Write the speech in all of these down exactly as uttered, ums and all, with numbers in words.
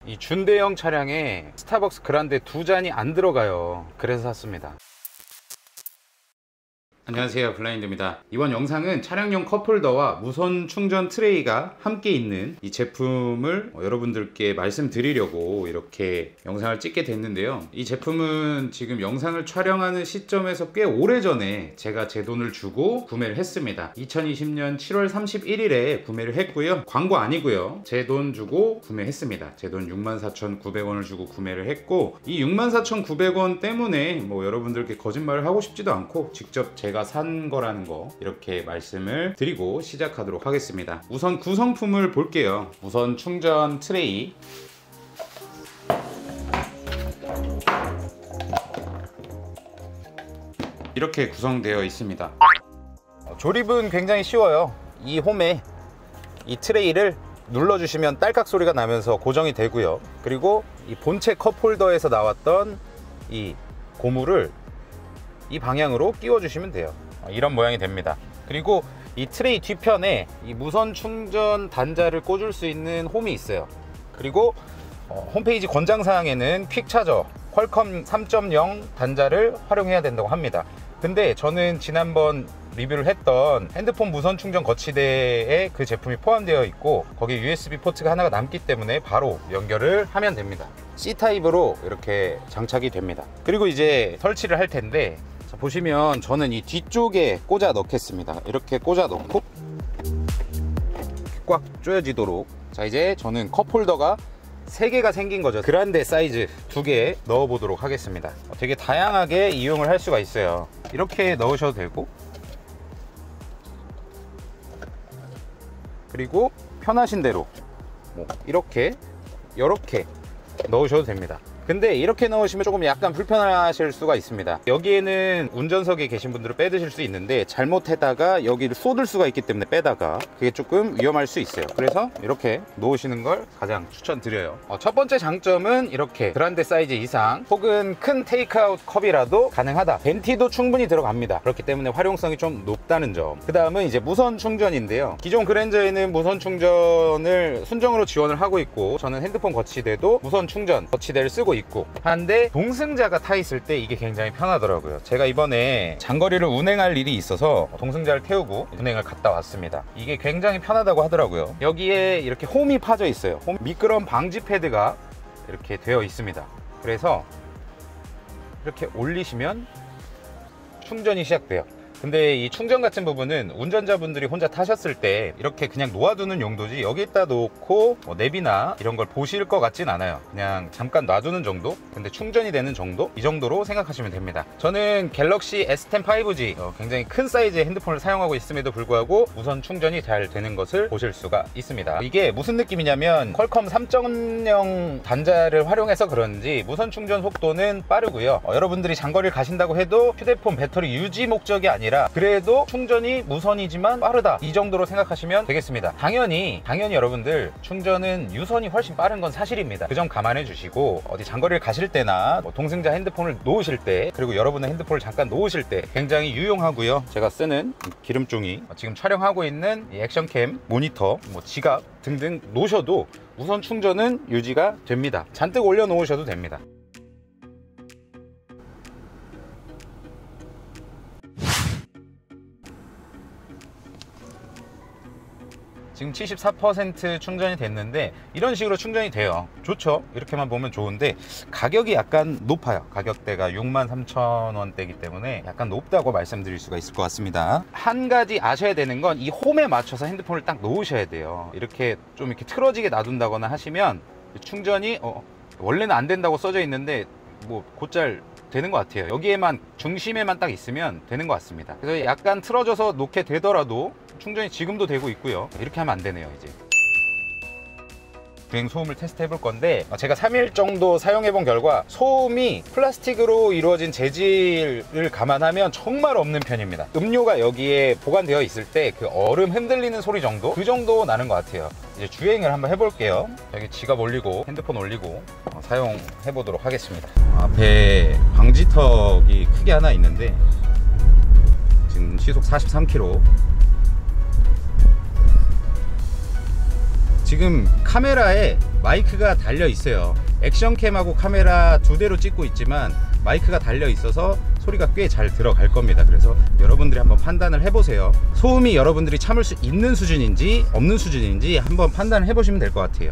이 준대형 차량에 스타벅스 그란데 두 잔이 안 들어가요. 그래서 샀습니다. 안녕하세요, 블라인드입니다. 이번 영상은 차량용 컵홀더와 무선 충전 트레이가 함께 있는 이 제품을 여러분들께 말씀드리려고 이렇게 영상을 찍게 됐는데요. 이 제품은 지금 영상을 촬영하는 시점에서 꽤 오래전에 제가 제 돈을 주고 구매를 했습니다. 이천이십 년 칠월 삼십일일에 구매를 했고요. 광고 아니고요. 제 돈 주고 구매했습니다. 제 돈 육만 사천구백 원을 주고 구매를 했고, 이 육만 사천구백 원 때문에 뭐 여러분들께 거짓말을 하고 싶지도 않고 직접 제가 산 거라는 거 이렇게 말씀을 드리고 시작하도록 하겠습니다. 우선 구성품을 볼게요. 무선 충전 트레이, 이렇게 구성되어 있습니다. 조립은 굉장히 쉬워요. 이 홈에 이 트레이를 눌러주시면 딸깍 소리가 나면서 고정이 되고요. 그리고 이 본체 컵홀더에서 나왔던 이 고무를 이 방향으로 끼워 주시면 돼요. 이런 모양이 됩니다. 그리고 이 트레이 뒤편에 이 무선 충전 단자를 꽂을 수 있는 홈이 있어요. 그리고 어, 홈페이지 권장사항에는 퀵차저 퀄컴 삼 점 영 단자를 활용해야 된다고 합니다. 근데 저는 지난번 리뷰를 했던 핸드폰 무선 충전 거치대에 그 제품이 포함되어 있고, 거기에 유에스비 포트가 하나가 남기 때문에 바로 연결을 하면 됩니다. C타입으로 이렇게 장착이 됩니다. 그리고 이제 설치를 할 텐데, 자, 보시면 저는 이 뒤쪽에 꽂아 넣겠습니다. 이렇게 꽂아 넣고 꽉 조여지도록. 자, 이제 저는 컵홀더가 세 개가 생긴 거죠. 그란데 사이즈 두 개 넣어 보도록 하겠습니다. 되게 다양하게 이용을 할 수가 있어요. 이렇게 넣으셔도 되고, 그리고 편하신 대로 뭐 이렇게 이렇게 넣으셔도 됩니다. 근데 이렇게 넣으시면 조금 약간 불편하실 수가 있습니다. 여기에는 운전석에 계신 분들은 빼드실 수 있는데, 잘못했다가 여기를 쏟을 수가 있기 때문에 빼다가 그게 조금 위험할 수 있어요. 그래서 이렇게 놓으시는 걸 가장 추천드려요. 어, 첫 번째 장점은 이렇게 그란데 사이즈 이상 혹은 큰 테이크아웃 컵이라도 가능하다. 벤티도 충분히 들어갑니다. 그렇기 때문에 활용성이 좀 높다는 점. 그 다음은 이제 무선 충전인데요. 기존 그랜저에는 무선 충전을 순정으로 지원을 하고 있고, 저는 핸드폰 거치대도 무선 충전 거치대를 쓰고 있고 한데, 동승자가 타 있을 때 이게 굉장히 편하더라고요. 제가 이번에 장거리를 운행할 일이 있어서 동승자를 태우고 운행을 갔다 왔습니다. 이게 굉장히 편하다고 하더라고요. 여기에 이렇게 홈이 파져 있어요. 홈 미끄럼 방지 패드가 이렇게 되어 있습니다. 그래서 이렇게 올리시면 충전이 시작돼요. 근데 이 충전 같은 부분은 운전자분들이 혼자 타셨을 때 이렇게 그냥 놓아두는 용도지, 여기다 놓고 뭐 앱이나 이런 걸 보실 것 같진 않아요. 그냥 잠깐 놔두는 정도? 근데 충전이 되는 정도? 이 정도로 생각하시면 됩니다. 저는 갤럭시 에스 텐 파이브 지 어, 굉장히 큰 사이즈의 핸드폰을 사용하고 있음에도 불구하고 무선 충전이 잘 되는 것을 보실 수가 있습니다. 이게 무슨 느낌이냐면 퀄컴 삼 점 영 단자를 활용해서 그런지 무선 충전 속도는 빠르고요. 어, 여러분들이 장거리를 가신다고 해도 휴대폰 배터리 유지 목적이 아니라 그래도 충전이 무선이지만 빠르다, 이 정도로 생각하시면 되겠습니다. 당연히 당연히 여러분들 충전은 유선이 훨씬 빠른 건 사실입니다. 그 점 감안해 주시고, 어디 장거리를 가실 때나 뭐 동승자 핸드폰을 놓으실 때, 그리고 여러분의 핸드폰을 잠깐 놓으실 때 굉장히 유용하고요. 제가 쓰는 기름종이, 지금 촬영하고 있는 이 액션캠, 모니터, 뭐 지갑 등등 놓으셔도 무선 충전은 유지가 됩니다. 잔뜩 올려 놓으셔도 됩니다. 지금 칠십사 퍼센트 충전이 됐는데, 이런 식으로 충전이 돼요. 좋죠? 이렇게만 보면 좋은데 가격이 약간 높아요. 가격대가 육만 삼천 원대이기 때문에 약간 높다고 말씀드릴 수가 있을 것 같습니다. 한 가지 아셔야 되는 건 이 홈에 맞춰서 핸드폰을 딱 놓으셔야 돼요. 이렇게 좀 이렇게 틀어지게 놔둔다거나 하시면 충전이 어, 원래는 안 된다고 써져 있는데 뭐 곧잘 되는 것 같아요. 여기에만, 중심에만 딱 있으면 되는 것 같습니다. 그래서 약간 틀어져서 놓게 되더라도 충전이 지금도 되고 있고요. 이렇게 하면 안 되네요. 이제 주행 소음을 테스트 해볼 건데, 제가 삼 일 정도 사용해 본 결과 소음이 플라스틱으로 이루어진 재질을 감안하면 정말 없는 편입니다. 음료가 여기에 보관되어 있을 때 그 얼음 흔들리는 소리 정도? 그 정도 나는 것 같아요. 이제 주행을 한번 해볼게요. 여기 지갑 올리고 핸드폰 올리고 어, 사용해 보도록 하겠습니다. 앞에 방지턱이 크게 하나 있는데 지금 시속 사십삼 킬로미터. 지금 카메라에 마이크가 달려 있어요. 액션캠하고 카메라 두 대로 찍고 있지만 마이크가 달려 있어서 소리가 꽤 잘 들어갈 겁니다. 그래서 여러분들이 한번 판단을 해보세요. 소음이 여러분들이 참을 수 있는 수준인지 없는 수준인지 한번 판단을 해보시면 될 것 같아요.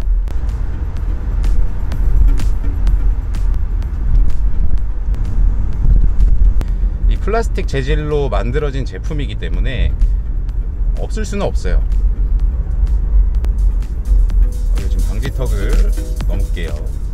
이 플라스틱 재질로 만들어진 제품이기 때문에 없을 수는 없어요. 지금 방지턱을 넘을게요.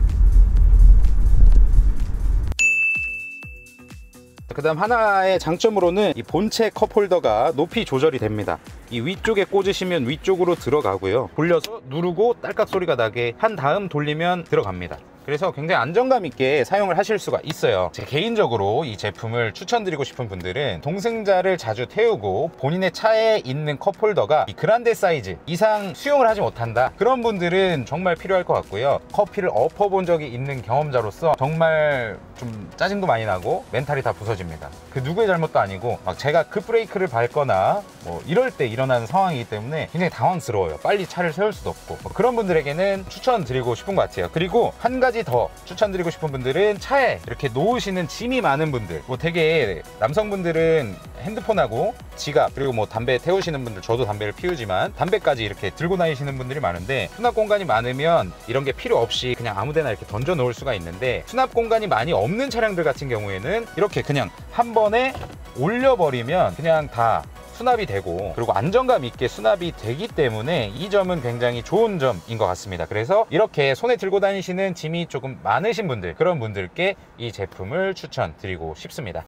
그 다음 하나의 장점으로는 이 본체 컵홀더가 높이 조절이 됩니다. 이 위쪽에 꽂으시면 위쪽으로 들어가고요. 돌려서 누르고 딸깍 소리가 나게 한 다음 돌리면 들어갑니다. 그래서 굉장히 안정감 있게 사용을 하실 수가 있어요. 제 개인적으로 이 제품을 추천드리고 싶은 분들은 동승자를 자주 태우고 본인의 차에 있는 컵홀더가 이 그란데 사이즈 이상 수용을 하지 못한다, 그런 분들은 정말 필요할 것 같고요. 커피를 엎어본 적이 있는 경험자로서 정말 좀 짜증도 많이 나고 멘탈이 다 부서집니다. 그 누구의 잘못도 아니고 막 제가 급브레이크를 밟거나 뭐 이럴 때 일어나는 상황이기 때문에 굉장히 당황스러워요. 빨리 차를 세울 수도 없고. 뭐 그런 분들에게는 추천드리고 싶은 것 같아요. 그리고 한 가지 더 추천드리고 싶은 분들은 차에 이렇게 놓으시는 짐이 많은 분들, 뭐 되게 남성분들은 핸드폰하고 지갑 그리고 뭐 담배 태우시는 분들, 저도 담배를 피우지만 담배까지 이렇게 들고 다니시는 분들이 많은데 수납 공간이 많으면 이런 게 필요 없이 그냥 아무데나 이렇게 던져 놓을 수가 있는데, 수납 공간이 많이 없는 차량들 같은 경우에는 이렇게 그냥 한 번에 올려버리면 그냥 다 수납이 되고, 그리고 안정감 있게 수납이 되기 때문에 이 점은 굉장히 좋은 점인 것 같습니다. 그래서 이렇게 손에 들고 다니시는 짐이 조금 많으신 분들, 그런 분들께 이 제품을 추천드리고 싶습니다.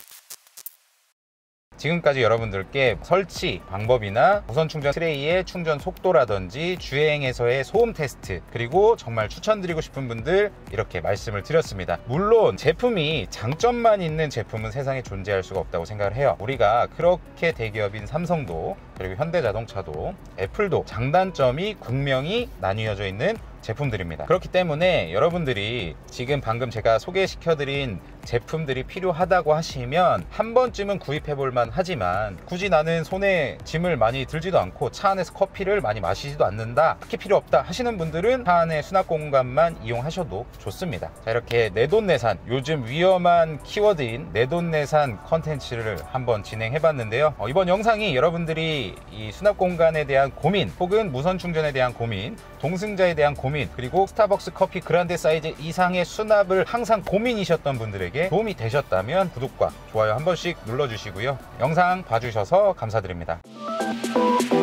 지금까지 여러분들께 설치 방법이나 무선 충전 트레이의 충전 속도라든지 주행에서의 소음 테스트, 그리고 정말 추천드리고 싶은 분들 이렇게 말씀을 드렸습니다. 물론 제품이 장점만 있는 제품은 세상에 존재할 수가 없다고 생각을 해요. 우리가 그렇게 대기업인 삼성도, 그리고 현대자동차도, 애플도 장단점이 극명히 나뉘어져 있는 제품들입니다. 그렇기 때문에 여러분들이 지금 방금 제가 소개시켜드린 제품들이 필요하다고 하시면 한 번쯤은 구입해 볼만 하지만, 굳이 나는 손에 짐을 많이 들지도 않고 차 안에서 커피를 많이 마시지도 않는다, 딱히 필요 없다 하시는 분들은 차 안에 수납 공간만 이용하셔도 좋습니다. 자, 이렇게 내돈내산, 요즘 위험한 키워드인 내돈내산 컨텐츠를 한번 진행해 봤는데요. 어, 이번 영상이 여러분들이 이 수납 공간에 대한 고민, 혹은 무선 충전에 대한 고민, 동승자에 대한 고민, 그리고 스타벅스 커피 그란데 사이즈 이상의 수납을 항상 고민이셨던 분들에게 도움이 되셨다면 구독과 좋아요 한 번씩 눌러주시고요. 영상 봐주셔서 감사드립니다.